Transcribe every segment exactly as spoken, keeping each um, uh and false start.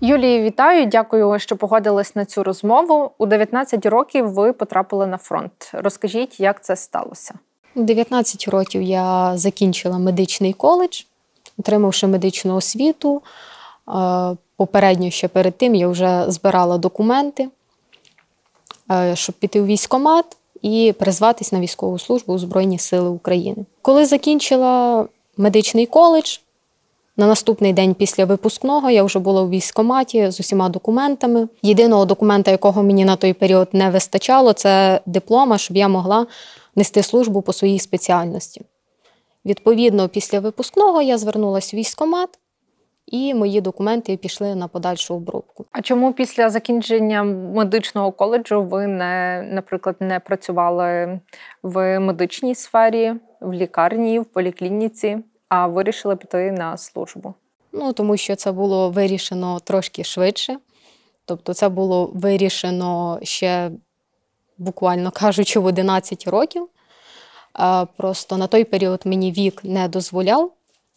Юлії, вітаю! Дякую, що погодились на цю розмову. У дев'ятнадцять років ви потрапили на фронт. Розкажіть, як це сталося? У дев'ятнадцять років я закінчила медичний коледж, отримавши медичну освіту. Попередньо ще перед тим я вже збирала документи, щоб піти у військкомат і призватись на військову службу у Збройні Сили України. Коли закінчила медичний коледж, на наступний день після випускного я вже була у військкоматі з усіма документами. Єдиного документа, якого мені на той період не вистачало, це диплома, щоб я могла нести службу по своїй спеціальності. Відповідно, після випускного я звернулася в військкомат, і мої документи пішли на подальшу обробку. А чому після закінчення медичного коледжу ви, не, наприклад, не працювали в медичній сфері, в лікарні, в поліклініці, а вирішили піти на службу? Ну, тому що це було вирішено трошки швидше. Тобто це було вирішено ще, буквально кажучи, в одинадцять років. Просто на той період мені вік не дозволяв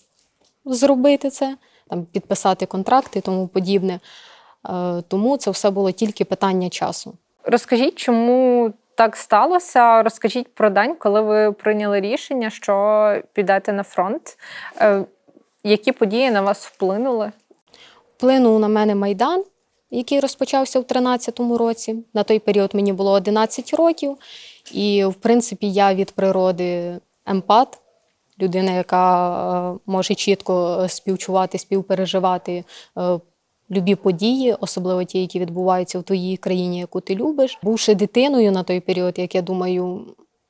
зробити це, там, підписати контракти і тому подібне. Тому це все було тільки питання часу. Розкажіть, чому так сталося? Розкажіть про день, коли ви прийняли рішення, що підете на фронт. Які події на вас вплинули? Вплинув на мене Майдан, який розпочався в тринадцятому році. На той період мені було одинадцять років. І, в принципі, я від природи емпат, людина, яка може чітко співчувати, співпереживати любі події, особливо ті, які відбуваються в твоїй країні, яку ти любиш. Бувши дитиною на той період, як я думаю,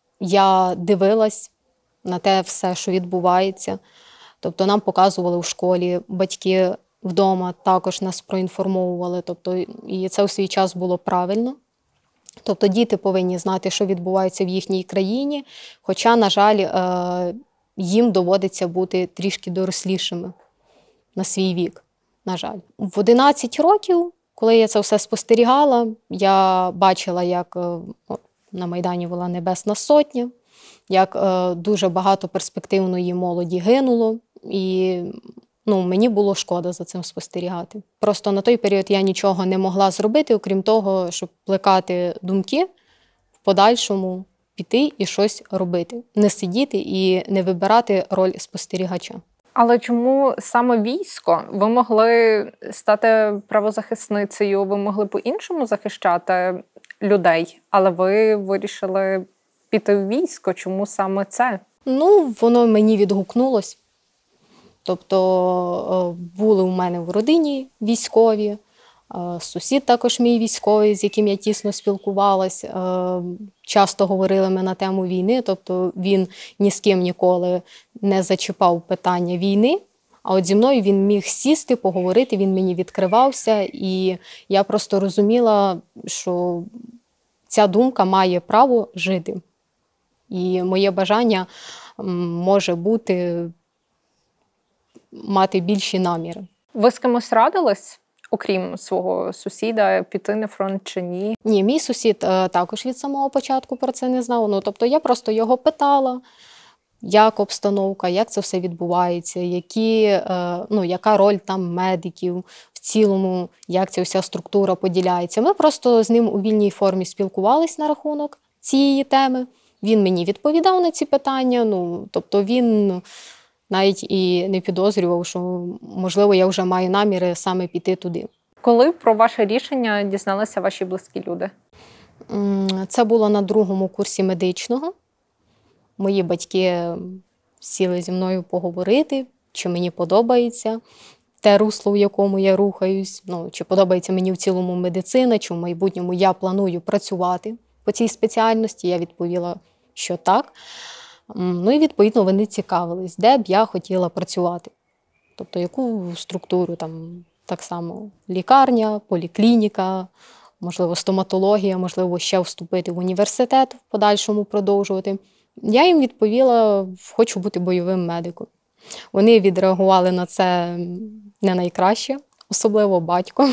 я дивилась на те все, що відбувається. Тобто нам показували в школі, батьки вдома також нас проінформовували. Тобто, і це у свій час було правильно. Тобто діти повинні знати, що відбувається в їхній країні, хоча, на жаль, їм доводиться бути трішки дорослішими на свій вік, на жаль. В одинадцять років, коли я це все спостерігала, я бачила, як на Майдані була Небесна Сотня, як дуже багато перспективної молоді гинуло, і ну, мені було шкода за цим спостерігати. Просто на той період я нічого не могла зробити, окрім того, щоб плекати думки, в подальшому піти і щось робити. Не сидіти і не вибирати роль спостерігача. Але чому саме військо? Ви могли стати правозахисницею, ви могли по-іншому захищати людей, але ви вирішили піти в військо. Чому саме це? Ну, воно мені відгукнулось. Тобто були у мене в родині військові, сусід також мій військовий, з яким я тісно спілкувалась. Часто говорили ми на тему війни, тобто він ні з ким ніколи не зачіпав питання війни, а от зі мною він міг сісти, поговорити, він мені відкривався, і я просто розуміла, що ця думка має право жити. І моє бажання може бути мати більші наміри. Ви з кимось радились, окрім свого сусіда, піти на фронт чи ні? Ні, мій сусід також від самого початку про це не знав. Ну, тобто я просто його питала, як обстановка, як це все відбувається, які, ну, яка роль там медиків, в цілому, як ця вся структура поділяється. Ми просто з ним у вільній формі спілкувались на рахунок цієї теми. Він мені відповідав на ці питання, ну, тобто він навіть і не підозрював, що, можливо, я вже маю наміри саме піти туди. Коли про ваше рішення дізналися ваші близькі люди? Це було на другому курсі медичного. Мої батьки сіли зі мною поговорити, чи мені подобається те русло, в якому я рухаюсь, ну, чи подобається мені в цілому медицина, чи в майбутньому я планую працювати по цій спеціальності. Я відповіла, що так. Ну і, відповідно, вони цікавились, де б я хотіла працювати. Тобто, яку структуру, там, так само лікарня, поліклініка, можливо, стоматологія, можливо, ще вступити в університет, в подальшому продовжувати. Я їм відповіла, хочу бути бойовим медиком. Вони відреагували на це не найкраще, особливо батько.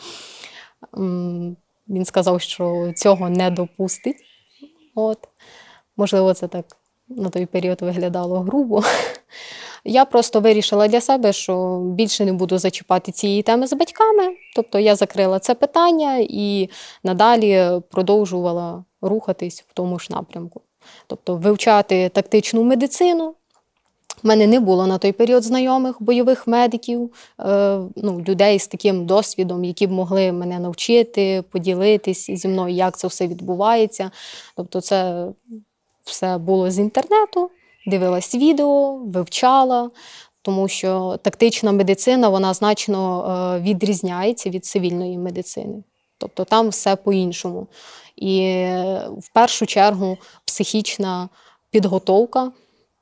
Він сказав, що цього не допустить. От. Можливо, це так на той період виглядало грубо. Я просто вирішила для себе, що більше не буду зачіпати цієї теми з батьками. Тобто я закрила це питання і надалі продовжувала рухатись в тому ж напрямку. Тобто вивчати тактичну медицину. У мене не було на той період знайомих бойових медиків, е, ну, людей з таким досвідом, які б могли мене навчити, поділитись зі мною, як це все відбувається. Тобто це все було з інтернету, дивилась відео, вивчала, тому що тактична медицина, вона значно е, відрізняється від цивільної медицини. Тобто там все по-іншому. І е, в першу чергу психічна підготовка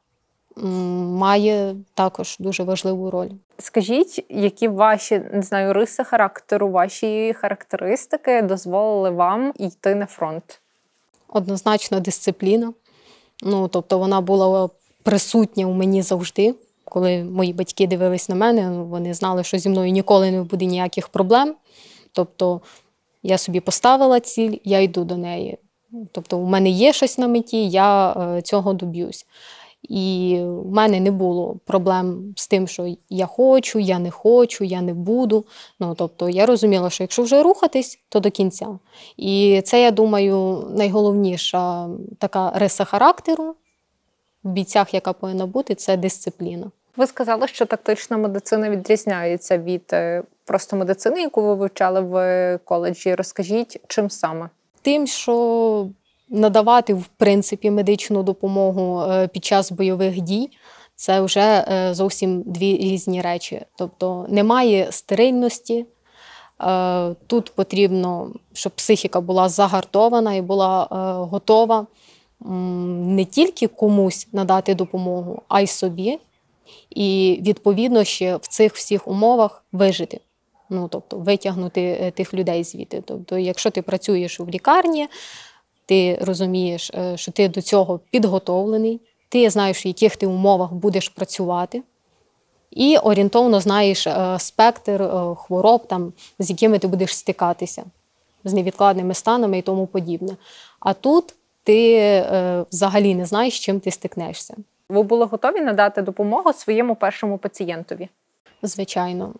має також дуже важливу роль. Скажіть, які ваші, не знаю, риси характеру, ваші характеристики дозволили вам йти на фронт? Однозначно дисципліна. Ну, тобто вона була присутня у мені завжди. Коли мої батьки дивились на мене, вони знали, що зі мною ніколи не буде ніяких проблем. Тобто я собі поставила ціль, я йду до неї. Тобто у мене є щось на меті, я цього доб'юсь. І в мене не було проблем з тим, що я хочу, я не хочу, я не буду. Ну, тобто я розуміла, що якщо вже рухатись, то до кінця. І це, я думаю, найголовніша така риса характеру в бійцях, яка повинна бути, це дисципліна. Ви сказали, що тактична медицина відрізняється від просто медицини, яку ви вивчали в коледжі. Розкажіть, чим саме? Тим, що надавати, в принципі, медичну допомогу під час бойових дій – це вже зовсім дві різні речі. Тобто немає стерильності. Тут потрібно, щоб психіка була загартована і була готова не тільки комусь надати допомогу, а й собі. І, відповідно, ще в цих всіх умовах вижити. Ну, тобто витягнути тих людей звідти. Тобто, якщо ти працюєш в лікарні, ти розумієш, що ти до цього підготовлений, ти знаєш, в яких ти умовах будеш працювати, і орієнтовно знаєш спектр хвороб, там, з якими ти будеш стикатися, з невідкладними станами і тому подібне. А тут ти е, взагалі не знаєш, з чим ти стикнешся. Ви були готові надати допомогу своєму першому пацієнтові? Звичайно.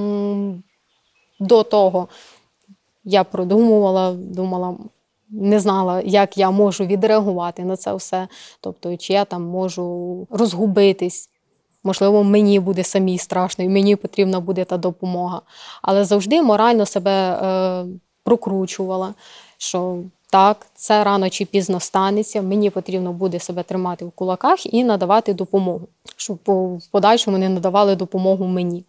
До того я продумувала, думала, не знала, як я можу відреагувати на це все. Тобто, чи я там можу розгубитись. Можливо, мені буде самій страшно, і мені потрібна буде та допомога. Але завжди морально себе е, прокручувала, що так, це рано чи пізно станеться, мені потрібно буде себе тримати в кулаках і надавати допомогу, щоб в подальшому не надавали допомогу мені.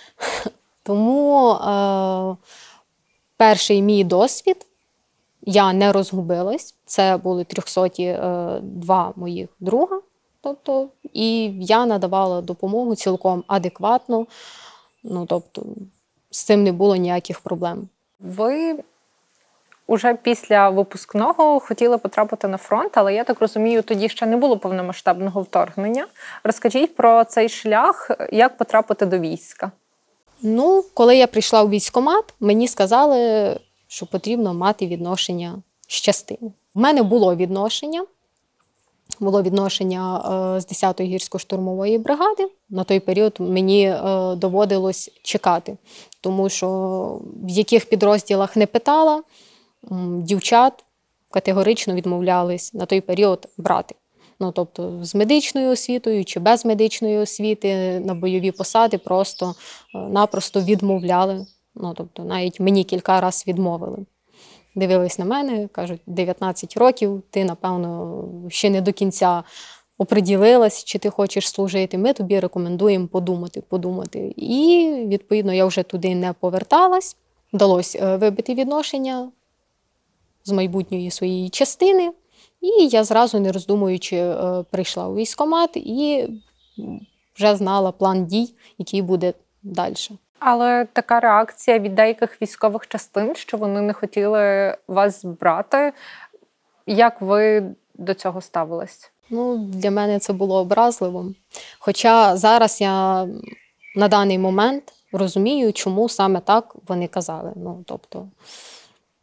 Тому е, перший мій досвід, я не розгубилась, це були трьохсоті е, два моїх друга. Тобто, і я надавала допомогу цілком адекватно, ну, тобто, з цим не було ніяких проблем. Ви уже після випускного хотіли потрапити на фронт, але, я так розумію, тоді ще не було повномасштабного вторгнення. Розкажіть про цей шлях, як потрапити до війська. Ну, коли я прийшла у військкомат, мені сказали, що потрібно мати відношення з частини. У мене було відношення. Було відношення з десятої гірсько-штурмової бригади. На той період мені доводилось чекати, тому що в яких підрозділах не питала, дівчат категорично відмовлялись на той період брати. Ну, тобто з медичною освітою чи без медичної освіти на бойові посади просто-напросто відмовляли. Ну, тобто навіть мені кілька разів відмовили. Дивились на мене, кажуть, дев'ятнадцять років, ти, напевно, ще не до кінця оприділилась, чи ти хочеш служити, ми тобі рекомендуємо подумати, подумати. І, відповідно, я вже туди не поверталась. Вдалося вибити відношення з майбутньої своєї частини. І я зразу, не роздумуючи, прийшла у військкомат і вже знала план дій, який буде далі. Але така реакція від деяких військових частин, що вони не хотіли вас брати. Як ви до цього ставились? Ну, для мене це було образливо. Хоча зараз я на даний момент розумію, чому саме так вони казали. Ну, тобто,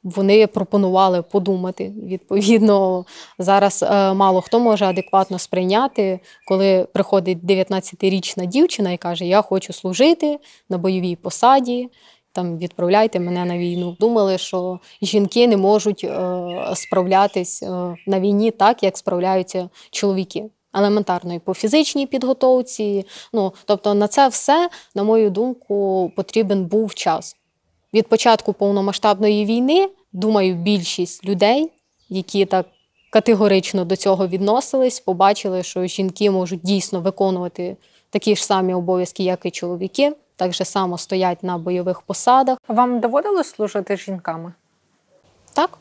вони пропонували подумати. Відповідно, зараз е, мало хто може адекватно сприйняти, коли приходить дев'ятнадцятирічна дівчина і каже: я хочу служити на бойовій посаді, там, відправляйте мене на війну. Думали, що жінки не можуть е, справлятись е, на війні так, як справляються чоловіки. Елементарно і по фізичній підготовці. Ну, тобто на це все, на мою думку, потрібен був час. Від початку повномасштабної війни, думаю, більшість людей, які так категорично до цього відносились, побачили, що жінки можуть дійсно виконувати такі ж самі обов'язки, як і чоловіки, так же само стоять на бойових посадах. Вам доводилось служити з жінками? Так.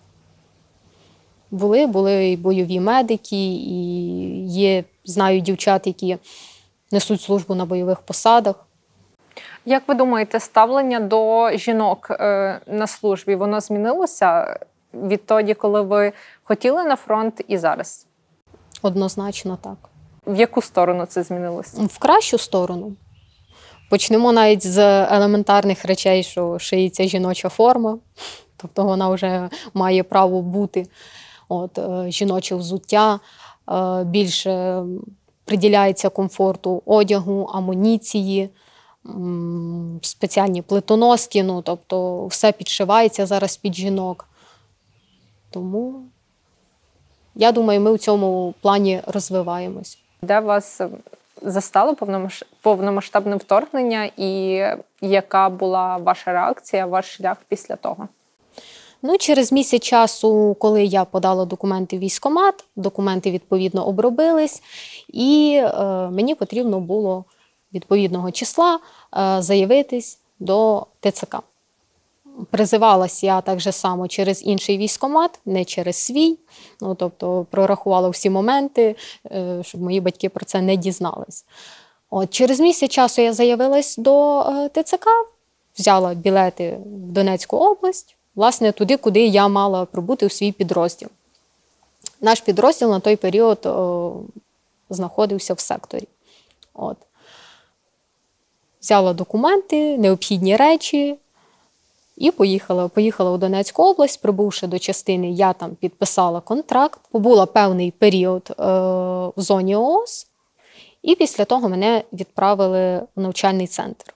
Були, були і бойові медики, і є, знаю, дівчат, які несуть службу на бойових посадах. Як ви думаєте, ставлення до жінок е, на службі, воно змінилося відтоді, коли ви хотіли на фронт, і зараз? Однозначно так. В яку сторону це змінилося? В кращу сторону. Почнемо навіть з елементарних речей, що шиється жіноча форма, тобто вона вже має право бути. От, е, жіноче взуття, е, більше приділяється комфорту одягу, амуніції, м, спеціальні плитоноски, ну, тобто все підшивається зараз під жінок. Тому, я думаю, ми в цьому плані розвиваємось. Де вас застало повномасш... повномасштабне вторгнення і яка була ваша реакція, ваш шлях після того? Ну, через місяць часу, коли я подала документи в військкомат, документи, відповідно, обробились, і е, мені потрібно було відповідного числа е, заявитись до ТЦК. Призивалась я так же само через інший військкомат, не через свій. Ну, тобто прорахувала всі моменти, е, щоб мої батьки про це не дізнались. От, через місяць часу я заявилась до е, ТЦК, взяла білети в Донецьку область, власне, туди, куди я мала прибути у свій підрозділ. Наш підрозділ на той період о, знаходився в секторі. От. Взяла документи, необхідні речі і поїхала. Поїхала у Донецьку область, прибувши до частини, я там підписала контракт, побула певний період е, в зоні ООС, і після того мене відправили в навчальний центр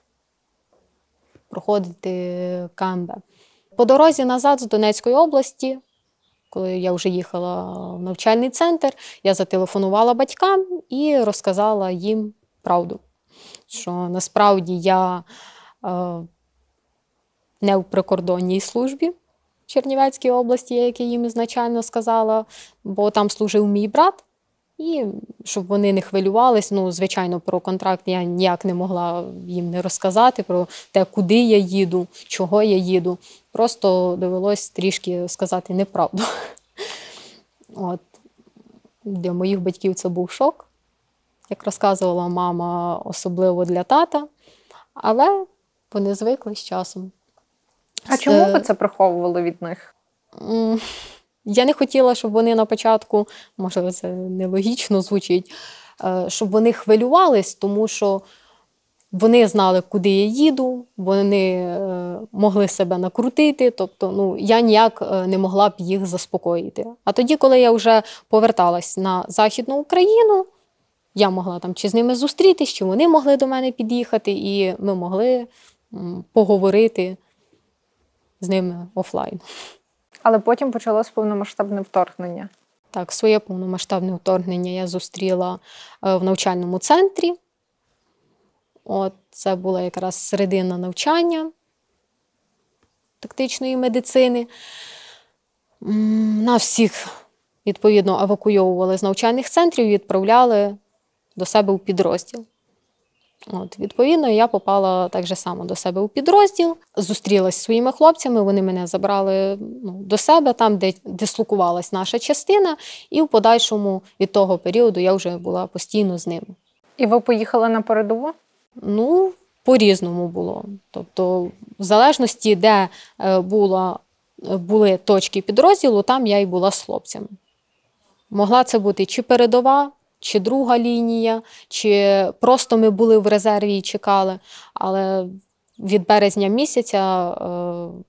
проходити ка ем бе. По дорозі назад з Донецької області, коли я вже їхала в навчальний центр, я зателефонувала батькам і розказала їм правду, що насправді я е, не в прикордонній службі в Чернівецькій області, як я їм ізначально сказала, бо там служив мій брат. І щоб вони не хвилювались, ну, звичайно, про контракт я ніяк не могла їм не розказати, про те, куди я їду, чого я їду. Просто довелось трішки сказати неправду. От. Для моїх батьків це був шок, як розказувала мама, особливо для тата. Але вони звикли з часом. А чому ви це приховували від них? Я не хотіла, щоб вони на початку, можливо, це нелогічно звучить, щоб вони хвилювались, тому що вони знали, куди я їду, вони могли себе накрутити, тобто ну, я ніяк не могла б їх заспокоїти. А тоді, коли я вже поверталась на Західну Україну, я могла там чи з ними зустрітись, чи вони могли до мене під'їхати, і ми могли поговорити з ними офлайн. Але потім почалось повномасштабне вторгнення. Так, своє повномасштабне вторгнення я зустріла в навчальному центрі. От, це була якраз середина навчання тактичної медицини. Нас всіх, відповідно, евакуйовували з навчальних центрів і відправляли до себе у підрозділ. От, відповідно, я попала так же само до себе у підрозділ, зустрілася зі своїми хлопцями, вони мене забрали ну, до себе, там, де дислокувалась наша частина, і в подальшому від того періоду я вже була постійно з ними. І ви поїхали на передову? Ну, по-різному було. Тобто, в залежності, де була, були точки підрозділу, там я і була з хлопцями. Могла це бути чи передова, чи друга лінія, чи просто ми були в резерві і чекали. Але від березня місяця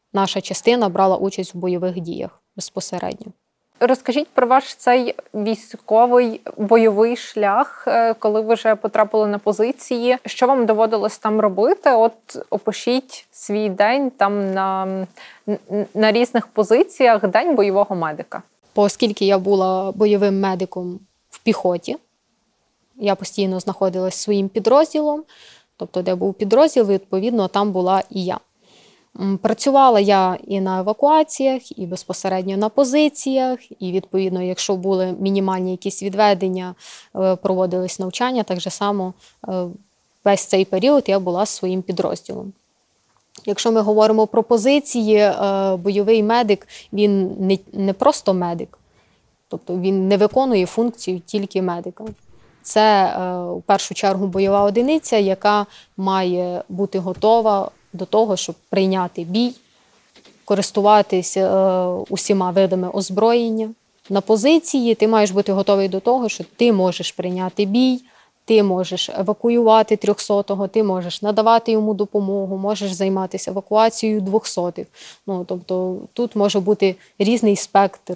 наша частина брала участь в бойових діях безпосередньо. Розкажіть про ваш цей військовий бойовий шлях, коли ви вже потрапили на позиції. Що вам доводилось там робити? От опишіть свій день там на, на різних позиціях, день бойового медика. Оскільки я була бойовим медиком в піхоті, я постійно знаходилась своїм підрозділом, тобто де був підрозділ, відповідно, там була і я. Працювала я і на евакуаціях, і безпосередньо на позиціях, і, відповідно, якщо були мінімальні якісь відведення, проводились навчання, так же само весь цей період я була з своїм підрозділом. Якщо ми говоримо про позиції, бойовий медик, він не, не просто медик, тобто він не виконує функцію тільки медика. Це, в першу чергу, бойова одиниця, яка має бути готова до того, щоб прийняти бій, користуватися усіма видами озброєння. На позиції ти маєш бути готовий до того, що ти можеш прийняти бій, ти можеш евакуювати трьохсотого, ти можеш надавати йому допомогу, можеш займатися евакуацією двохсотих. Ну, тобто тут може бути різний спектр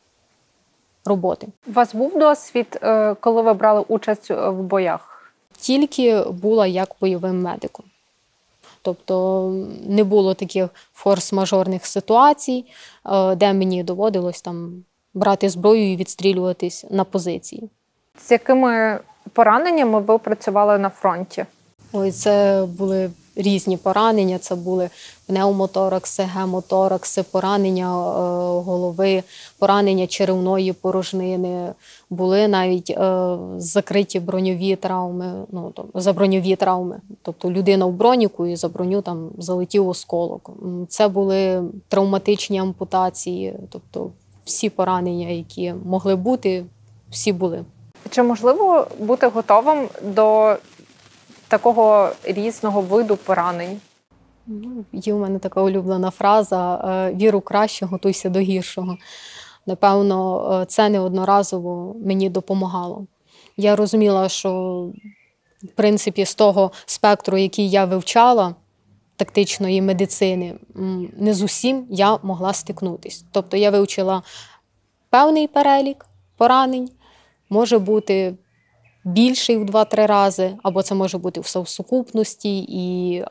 роботи. У вас був досвід, коли ви брали участь в боях? Тільки була як бойовим медиком. Тобто не було таких форс-мажорних ситуацій, де мені доводилось там брати зброю і відстрілюватись на позиції. З якими пораненнями ви працювали на фронті? Ой, це були різні поранення, це були пневмоторакси, гемоторакси, поранення е, голови, поранення черевної порожнини, були навіть е, закриті броньові травми, ну, то, за броньові травми. Тобто людина в броніку і за броню там залетів осколок. Це були травматичні ампутації, тобто всі поранення, які могли бути, всі були. Чи можливо бути готовим до такого різного виду поранень? Ну, є у мене така улюблена фраза «Вір у краще, готуйся до гіршого». Напевно, це неодноразово мені допомагало. Я розуміла, що, в принципі, з того спектру, який я вивчала, тактичної медицини, не з усім я могла стикнутися. Тобто я вивчила певний перелік поранень, може бути більший в два-три рази, або це може бути все в сукупності. І,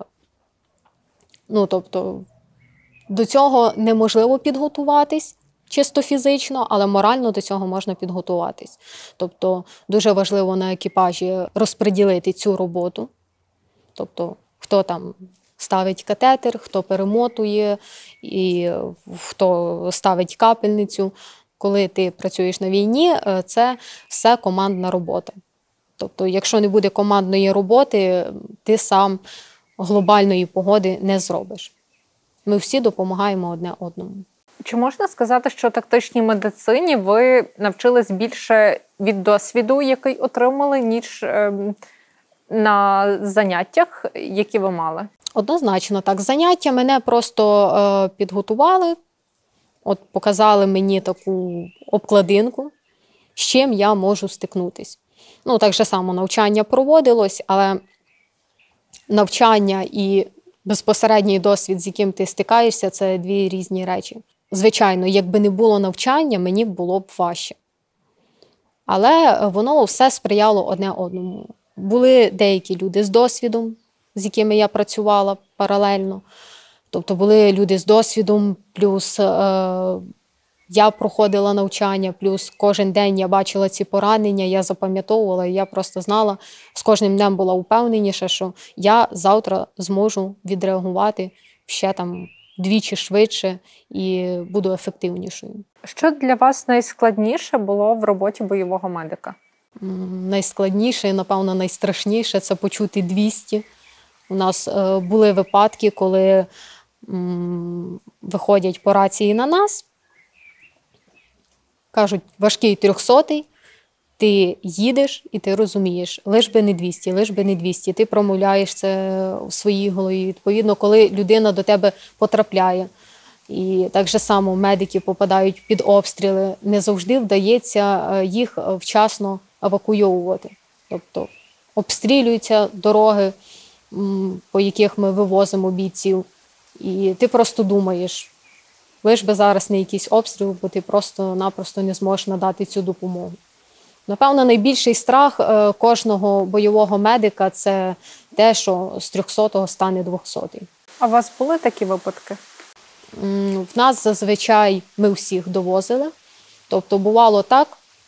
ну, тобто, до цього неможливо підготуватись чисто фізично, але морально до цього можна підготуватись. Тобто, дуже важливо на екіпажі розподілити цю роботу. Тобто, хто там ставить катетер, хто перемотує, і хто ставить капельницю. Коли ти працюєш на війні, це все командна робота. Тобто, якщо не буде командної роботи, ти сам глобальної погоди не зробиш. Ми всі допомагаємо одне одному. Чи можна сказати, що тактичній медицині ви навчились більше від досвіду, який отримали, ніж е, на заняттях, які ви мали? Однозначно так. Заняття мене просто е, підготували, от показали мені таку обкладинку, з чим я можу стикнутись. Ну, так же само навчання проводилось, але навчання і безпосередній досвід, з яким ти стикаєшся, це дві різні речі. Звичайно, якби не було навчання, мені було б важче. Але воно все сприяло одне одному. Були деякі люди з досвідом, з якими я працювала паралельно. Тобто були люди з досвідом, плюс е, я проходила навчання, плюс кожен день я бачила ці поранення, я запам'ятовувала, і я просто знала, з кожним днем була впевненіша, що я завтра зможу відреагувати ще там двічі швидше і буду ефективнішою. Що для вас найскладніше було в роботі бойового медика? Найскладніше, напевно, найстрашніше – це почути двісті. У нас е, були випадки, коли м, виходять по рації на нас, кажуть, важкий трьохсотий, ти їдеш і ти розумієш, лиш би не двісті, лиш би не двісті. Ти промовляєш це у своїй голові. Відповідно, коли людина до тебе потрапляє, і так же само медики попадають під обстріли, не завжди вдається їх вчасно евакуйовувати. Тобто обстрілюються дороги, по яких ми вивозимо бійців. І ти просто думаєш, лиш би зараз не якийсь обстріл, бо ти просто-напросто не зможеш надати цю допомогу. Напевно, найбільший страх кожного бойового медика – це те, що з трьохсотого стане двохсотий. А у вас були такі випадки? В нас зазвичай ми всіх довозили. Тобто бувало так,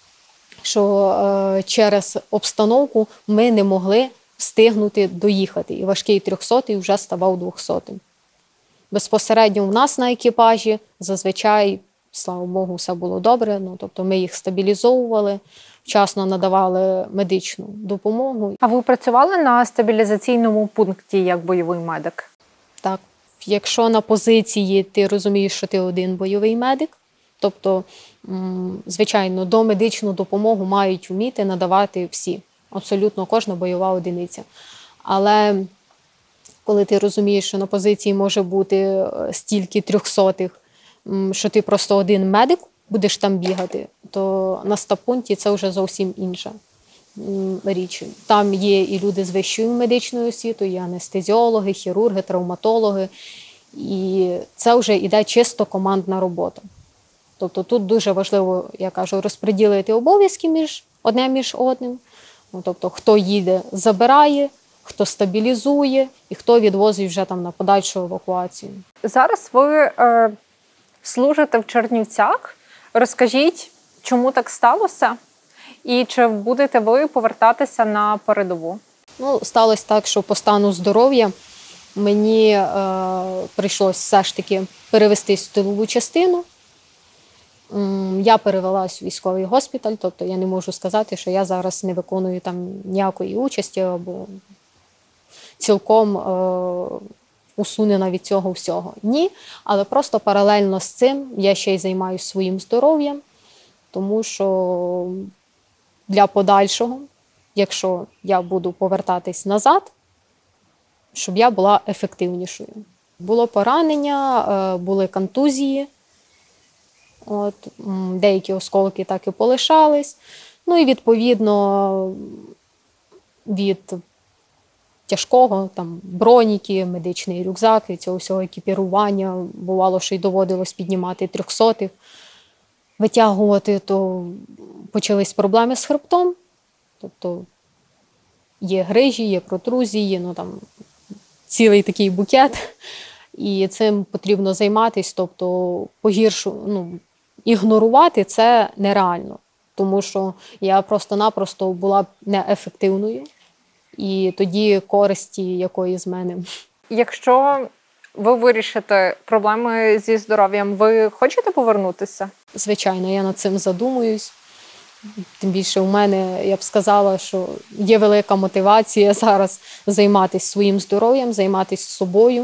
що через обстановку ми не могли встигнути доїхати. І важкий трьохсотий вже ставав двохсотим. Безпосередньо в нас на екіпажі зазвичай, слава Богу, все було добре. Ну, тобто ми їх стабілізовували, вчасно надавали медичну допомогу. А ви працювали на стабілізаційному пункті як бойовий медик? Так. Якщо на позиції ти розумієш, що ти один бойовий медик, тобто, звичайно, домедичну допомогу мають вміти надавати всі. Абсолютно кожна бойова одиниця. Але коли ти розумієш, що на позиції може бути стільки трьохсотих, що ти просто один медик будеш там бігати, то на стаб-пункті це вже зовсім інша річ. Там є і люди з вищою медичною освітою, і анестезіологи, хірурги, травматологи. І це вже йде чисто командна робота. Тобто тут дуже важливо, я кажу, розподілити обов'язки між одне між одним. Ну, тобто хто їде, забирає, хто стабілізує і хто відвозить вже там на подальшу евакуацію. Зараз ви е, служите в Чернівцях. Розкажіть, чому так сталося? І чи будете ви повертатися на передову? Ну, сталося так, що по стану здоров'я мені е, прийшлося все ж таки перевестись в тилову частину. Я перевелась у військовий госпіталь, тобто я не можу сказати, що я зараз не виконую там ніякої участі або цілком е, усунена від цього всього. Ні, але просто паралельно з цим я ще й займаюся своїм здоров'ям, тому що для подальшого, якщо я буду повертатись назад, щоб я була ефективнішою. Було поранення, були контузії, от, деякі осколки так і полишались. Ну і відповідно від тяжкого, там, броніки, медичний рюкзак, від цього всього екіпірування, бувало, що й доводилось піднімати трьохсотих, витягувати, то почались проблеми з хребтом. Тобто є грижі, є протрузії, ну там цілий такий букет. І цим потрібно займатися, тобто погіршу, ну, ігнорувати це нереально. Тому що я просто-напросто була неефективною. І тоді користі якої з мене. Якщо ви вирішите проблеми зі здоров'ям, ви хочете повернутися? Звичайно, я над цим задумуюсь. Тим більше у мене, я б сказала, що є велика мотивація зараз займатися своїм здоров'ям, займатися собою,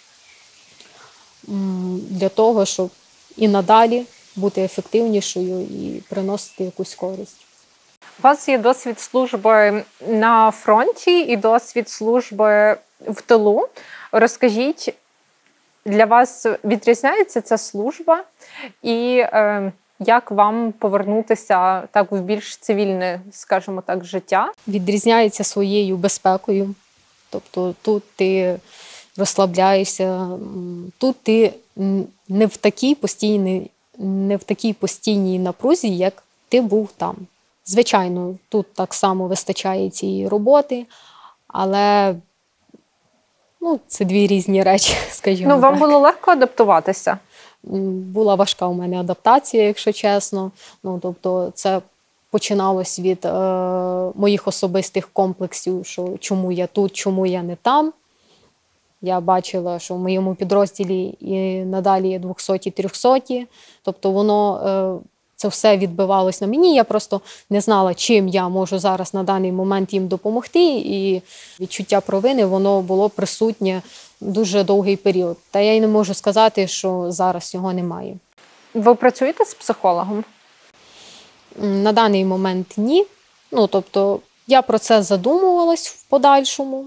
для того, щоб і надалі бути ефективнішою і приносити якусь користь. У вас є досвід служби на фронті і досвід служби в тилу. Розкажіть, для вас відрізняється ця служба і е, як вам повернутися так в більш цивільне, скажімо так, життя? Відрізняється своєю безпекою. Тобто тут ти розслабляєшся, тут ти не в такій постійній, не в такій постійній напрузі, як ти був там. Звичайно, тут так само вистачає цієї роботи, але ну, це дві різні речі, скажімо так. Ну, вам було легко адаптуватися? Була важка у мене адаптація, якщо чесно. Ну, тобто це починалось від е, моїх особистих комплексів, що чому я тут, чому я не там. Я бачила, що в моєму підрозділі і надалі є двохсоті, трьохсоті. Тобто воно, е, це все відбивалось на мені. Я просто не знала, чим я можу зараз на даний момент їм допомогти. І відчуття провини, воно було присутнє дуже довгий період. Та я й не можу сказати, що зараз його немає. Ви працюєте з психологом? На даний момент ні. Ну, тобто я про це задумувалась в подальшому.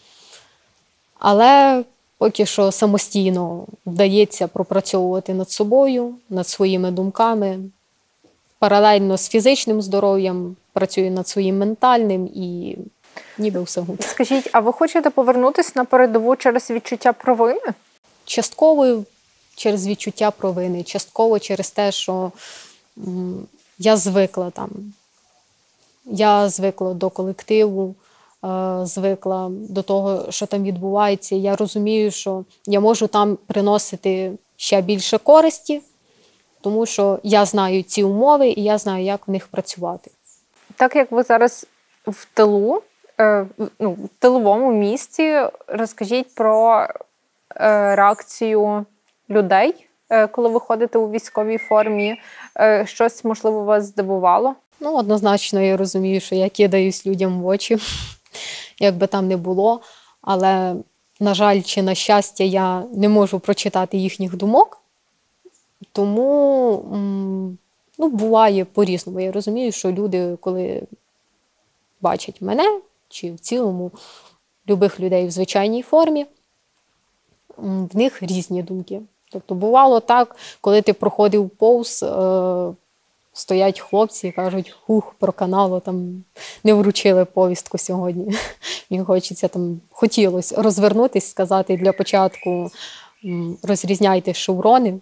Але поки що самостійно вдається пропрацьовувати над собою, над своїми думками. Паралельно з фізичним здоров'ям працюю над своїм ментальним і ніби все гуд. Скажіть, а ви хочете повернутися на передову через відчуття провини? частково через відчуття провини, частково через те, що м, я звикла там. Я звикла до колективу, е, звикла до того, що там відбувається. Я розумію, що я можу там приносити ще більше користі, тому що я знаю ці умови і я знаю, як в них працювати. Так як ви зараз в тилу, е, ну, в тиловому місці, розкажіть про е, реакцію людей, е, коли ви ходите у військовій формі. Е, щось, можливо, вас здивувало? Ну, однозначно, я розумію, що я кидаюсь людям в очі, як би там не було. Але, на жаль, чи на щастя, я не можу прочитати їхніх думок. Тому, м, ну, буває по-різному. Я розумію, що люди, коли бачать мене, чи в цілому любих людей в звичайній формі, м, в них різні думки. Тобто бувало так, коли ти проходив повз, е, стоять хлопці і кажуть, хух, проканало, там не вручили повістку сьогодні. Мені хочеться там, хотілося розвернутися, сказати для початку, м, розрізняйте шеврони,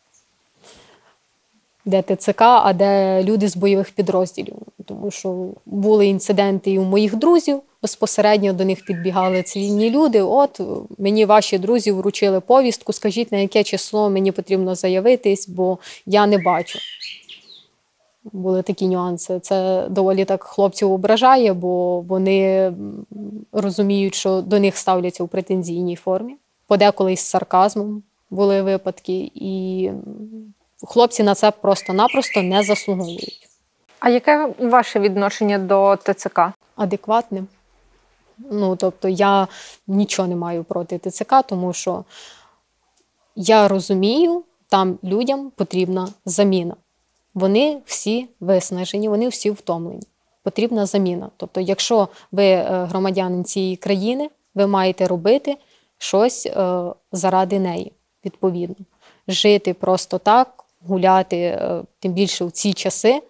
де ТЦК, а де люди з бойових підрозділів. Тому що були інциденти і у моїх друзів, безпосередньо до них підбігали цивільні люди. От, мені ваші друзі вручили повістку, скажіть, на яке число мені потрібно заявитись, бо я не бачу. Були такі нюанси. Це доволі так хлопців ображає, бо вони розуміють, що до них ставляться у претензійній формі. Подеколи із сарказмом були випадки, і хлопці на це просто-напросто не заслуговують. А яке ваше відношення до ТЦК? Адекватним. Ну, тобто я нічого не маю проти ТЦК, тому що я розумію, там людям потрібна заміна. Вони всі виснажені, вони всі втомлені. Потрібна заміна. Тобто, якщо ви громадянин цієї країни, ви маєте робити щось е, заради неї, відповідно. Жити просто так, гуляти, е, тим більше в ці часи,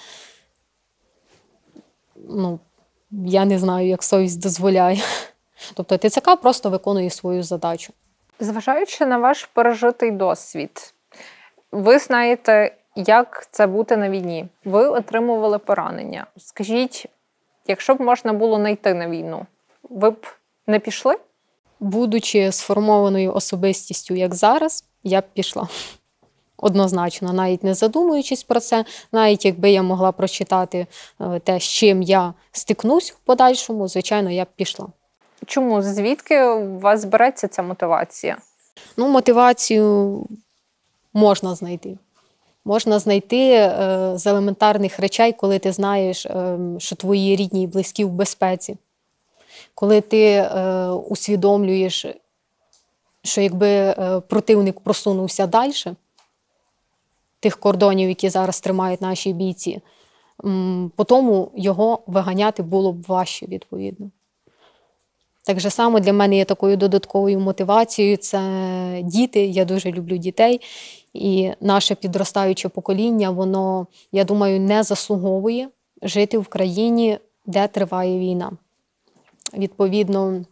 ну, я не знаю, як совість дозволяє. Тобто ТЦК просто виконує свою задачу. Зважаючи на ваш пережитий досвід, ви знаєте, як це бути на війні. Ви отримували поранення. Скажіть, якщо б можна було не йти на війну, ви б не пішли? Будучи сформованою особистістю, як зараз, я б пішла. Однозначно, навіть не задумуючись про це, навіть якби я могла прочитати те, з чим я стикнусь в подальшому, звичайно, я б пішла. Чому? Звідки у вас береться ця мотивація? Ну, мотивацію можна знайти. Можна знайти е, з елементарних речей, коли ти знаєш, е, що твої рідні і близькі в безпеці. Коли ти е, усвідомлюєш, що якби е, противник просунувся далі, тих кордонів, які зараз тримають наші бійці, м, по тому його виганяти було б важче, відповідно. Так же само для мене є такою додатковою мотивацією – це діти. Я дуже люблю дітей. І наше підростаюче покоління, воно, я думаю, не заслуговує жити в країні, де триває війна. Відповідно,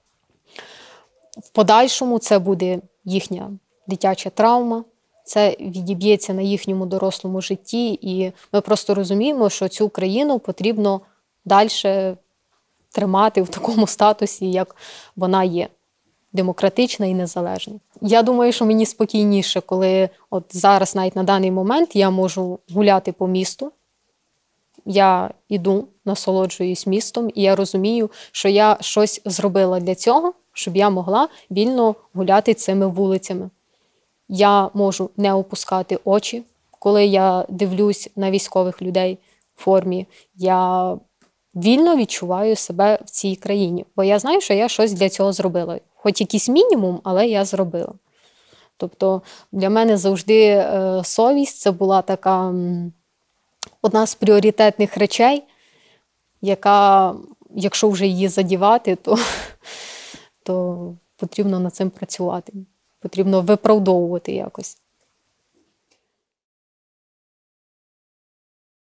в подальшому це буде їхня дитяча травма, це відіб'ється на їхньому дорослому житті. І ми просто розуміємо, що цю країну потрібно далі тримати в такому статусі, як вона є. Демократична і незалежна. Я думаю, що мені спокійніше, коли от зараз, навіть на даний момент, я можу гуляти по місту. Я йду, насолоджуюсь містом, і я розумію, що я щось зробила для цього, щоб я могла вільно гуляти цими вулицями. Я можу не опускати очі, коли я дивлюсь на військових людей в формі. Я вільно відчуваю себе в цій країні, бо я знаю, що я щось для цього зробила. Хоч якийсь мінімум, але я зробила. Тобто для мене завжди е, совість – це була така м, одна з пріоритетних речей, яка, якщо вже її задівати, то, то потрібно над цим працювати. Потрібно виправдовувати якось.